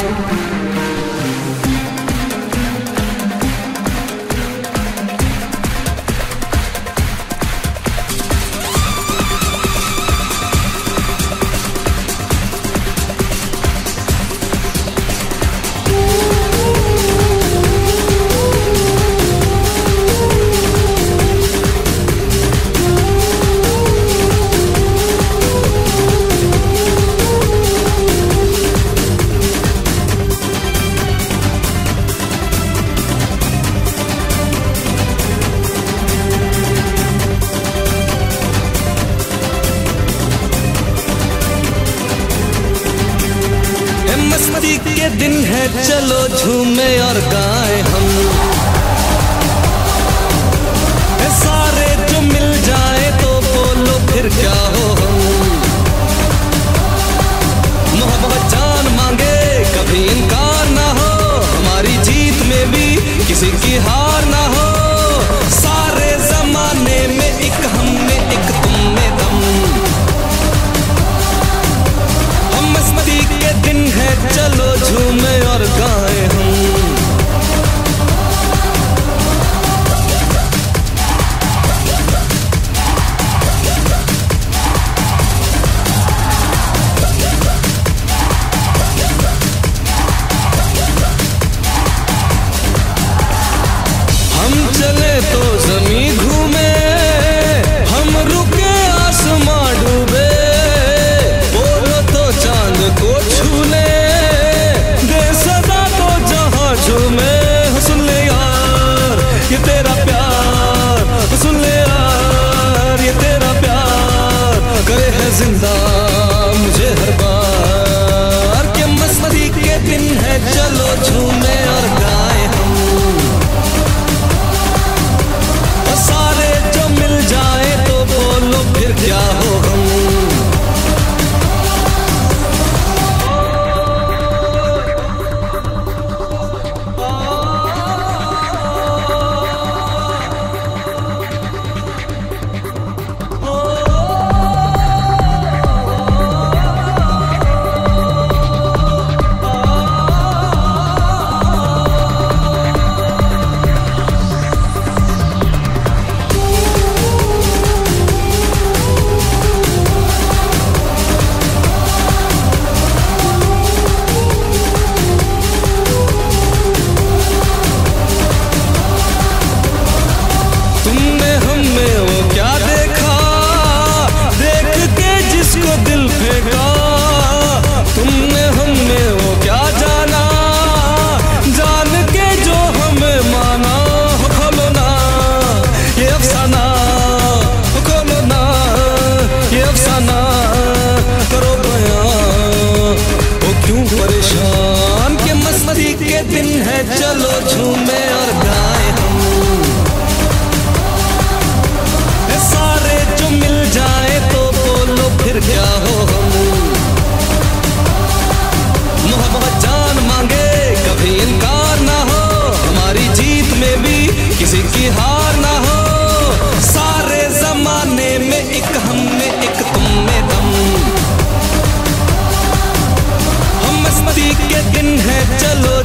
मस्ती के दिन है, चलो झूमे और गाएं हम। सारे जो मिल जाए तो बोलो फिर क्या हो हम। मोहब्बत जान मांगे कभी इनकार ना हो, हमारी जीत में भी किसी की हार ना हो। सारे जमाने में एक हम में एक तुम में दम। हम मस्ती के दिन है, चलो झूमे और गाएं हम। हम चले तो ज़मीं घूमे, हम रुके आसमां डूबे। बोलो तो चांद को छू ले, दे सदा तो जहां झूमे। सुन ले यार ये तेरा प्यार, सुन ले यार ये तेरा प्यार। करे है जिंदा मुझे हर बार। के मस्ती के दिन है, चलो झूमे और गाएं हम। सारे जो मिल जाए तो बोलो फिर क्या हो हम। तुमने हमें वो क्या देखा, देख के जिसको दिल फेंका। तुमने हमें वो क्या जाना, जान के जो हमें माना। खोलो ना ये अफसाना, खोलो ना ये अफसाना। करो बयां वो क्यों परेशान। के मस्ती के दिन है, चलो झूमे और गाएं हम। सारे जो मिल जाए तो बोलो फिर क्या हो हम। मोहब्बत जान मांगे कभी इनकार ना हो, हमारी जीत में भी किसी की हार ना हो। सारे जमाने में एक हम में एक तुम में दम। हम मस्ती के दिन है, चलो